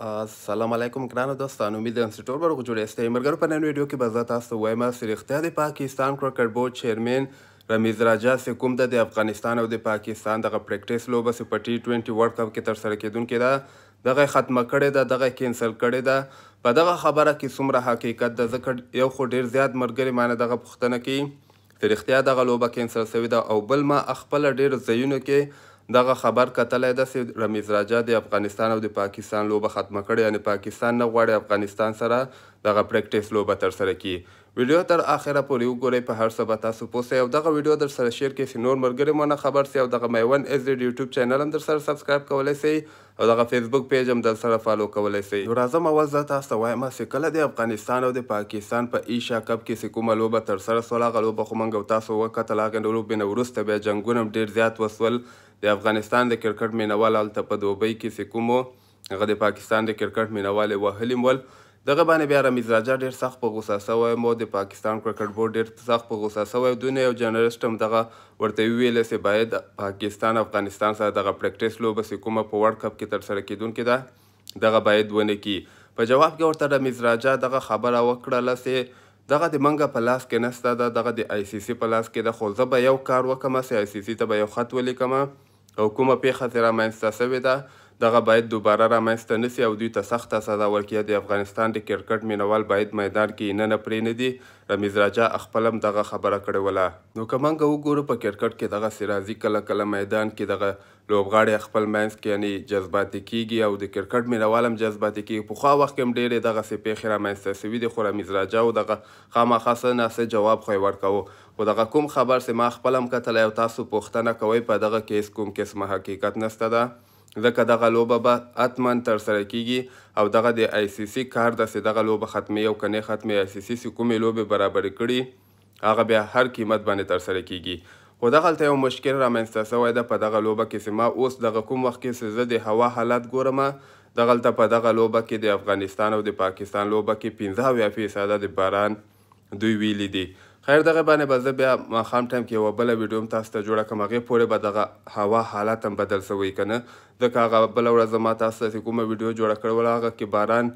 السلام علیکم ګرانو دوستانو، امیدوارم چې ټول به روغ جوړ یاستئ. ملګرو، په نن ویډیو کې به زه تاسو ته وایم چې رښتیا د پاکستان کرکټ بورډ چیرمن رمیز راجا چې کوم د افغانستان او د پاکستان دغه پریکټیس لوبه چې په T20 ورلډ کپ کې ترسره کیدونکې ده دغه ختمه کړې ده، دغه کینسل کړې ده. په دغه خبره کې څومره حقیقت ده؟ ځکه یو خو ډېر زیات ملګري مانه دغه پوښتنه کوي چې رښتیا دغه لوبه کینسل شوې ده، او بل ما خپله ډېرو ځایونو کې دغه خبر کتلی ده چې رمیز راجا د افغانستان او د پاکستان لوبه ختمه کړې، یعنې پاکستان نه غواړي افغانستان سره دغه پریکټیس لوبه ترسره کړي. ویډیو تر آخره پورې وګورئ، په هر څه به تاسو پوه سئ، او دغه ویډیو در سره شیر کړئ چې نور ملګري مو نه خبر سي، او دغه میون SZ یوټیوب چینل هم در سره سبسکرایب کولی سئ، او دغه فیسبوک پیج هم در سره فالو کولی سئ. نو راځم اول زه تاسو ته وایم چې کله د افغانستان او د پاکستان په ایشیا کپ کې چې کومه لوبه ترسره سوله، هغه لوبه خو موږ او تاسو وکتل. هغې لوبې نه وروسته بیا جنګونه هم ډېر زیات وسول. د افغانستان د کرکټ مینوال هلته په دوبۍ کې چې کومو هغه د پاکستان د کرکټ مینوال یې وهلي ول، دغه باندې بیا رمیز راجا ډېر سخت په غوسه شوی و. د پاکستان کرکټ بورډ ډېر سخت په غوسه شوی و. دونه یو جرنالسټ هم دغه ورته وویله چې باید پاکستان افغانستان سره دغه پریکټیس لوبه چې کومه په ورلډ کپ کې ترسره کیدونکې ده دغه باید ونه کړي. په جواب کې ورته رمیز راجا دغه خبره وکړله چې دغه د منګه په لاس کې نسته ده، دغه د ICC په لاس کې ده، خو زه به یو کار وکړم چې ICC ته به یو خط ولیکم، او کومه پیښه چې رامنځته شوې ده دغه باید دوباره رامنځته نه سي، او دوی ته سخته سزا ورکړي. د افغانستان د کرکټ مینوال باید میدان کې نه پرېنږدي. رمیز راجا خپل هم دغه خبره کړې وله. نو که موږ وګورو په کرکټ کې دغسې راځي کله کله میدان کې دغه لوبغاړي خپل منځ کې یعنې جذباتي کیږي، او د کرکټ مینوال هم جذباتي کیږي. پخوا وخت کې هم ډېرې دغسې پیښې رامنځته شوي دي، خو رمیز راجا و دغه خامخا څه نه څه جواب خو یې ورکوه. خو دغه کوم خبر چې ما خپل هم کتلی، او تاسو پوښتنه کوئ په دغه کې کوم قسمه حقیقت نسته ده، ځکه دغه لوبه به حتما ترسره کیږي، او دغه د ICC کار ده چې دغه لوبه ختمي او که نه ختمي. ICC چې کومې لوبې برابرې کړي هغه بیا هر قیمت باندې ترسره کیږي. خو دغلته یو مشکل رامنځته شوی ده په دغه لوبه کې چې ما اوس دغه کوم وخت کې چې زه د هوا حالات ګورم، دغلته په دغه لوبه کې د افغانستان او د پاکستان لوبه کې 15% د باران دوی ویلي دي. خیر، دغه باندې به زه بیا ماښام ټایم کې یوه بله ویډیو هم تاسو ته جوړه کړم، هغې پورې به دغه هوا حالات هم بدل شوی که نه، ځکه هغه بله ورځ ما تاسو ته چې کومه ویډیو جوړه کړې وله هغه کې باران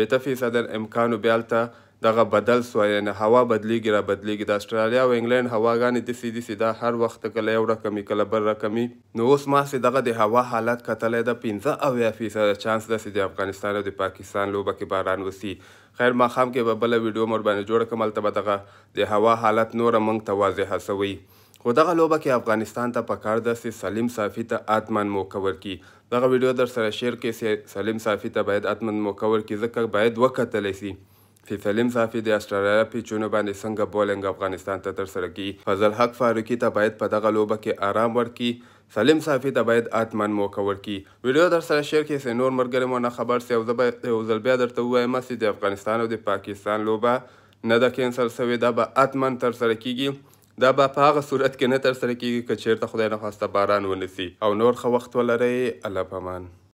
80% امکان و، بیا هلته دغه بدل سوه، یعنې هوا بدلیږي را بدلیږي. د استرالیا او انګلینډ هواګانې داسې دي چې دا هر وخت کله یو رقمي کله بل رقمي. نو اوس ما چې دغه د هوا حالت کتلی ده 15% چانس ده چې د افغانستان او د پاکستان لوبه کې باران وسي. خیر، ماښام کې به بله ویډیو م ورباندې جوړه کړم، هلته به دغه د هوا حالت نوره موږ ته واضحه شوی. خو دغه لوبه کې افغانستان ته پکار ده چې سلیم صافي ته حتما موقع ورکړي. دغه ویډیو در سره شیر کړئ چې سلیم صافي ته باید حتما موقع ورکړي، ځکه باید وکتلی سي چې سلیم صافي د استرالیا پیچونو باندې څنګه بولینګ افغانستان ته ترسره کړي. فضل حق فاروقي ته باید په دغه لوبه کې آرام ورکړي، سلیم صافي ته باید حتما موقع ورکړي. ویډیو در سره شیر کړئ چې نور ملګري مو نه خبر سي، او زه به یو ځل بیا درته ووایم چې د افغانستان او د پاکستان لوبه نه ده کینسل شوې، دا به حتما ترسره کیږي. دا به په هغه صورت کې نه ترسره کیږي که چیرته خدای نخواسته باران ونه سي. او نور ښه وخت ولرئ. الله پامان.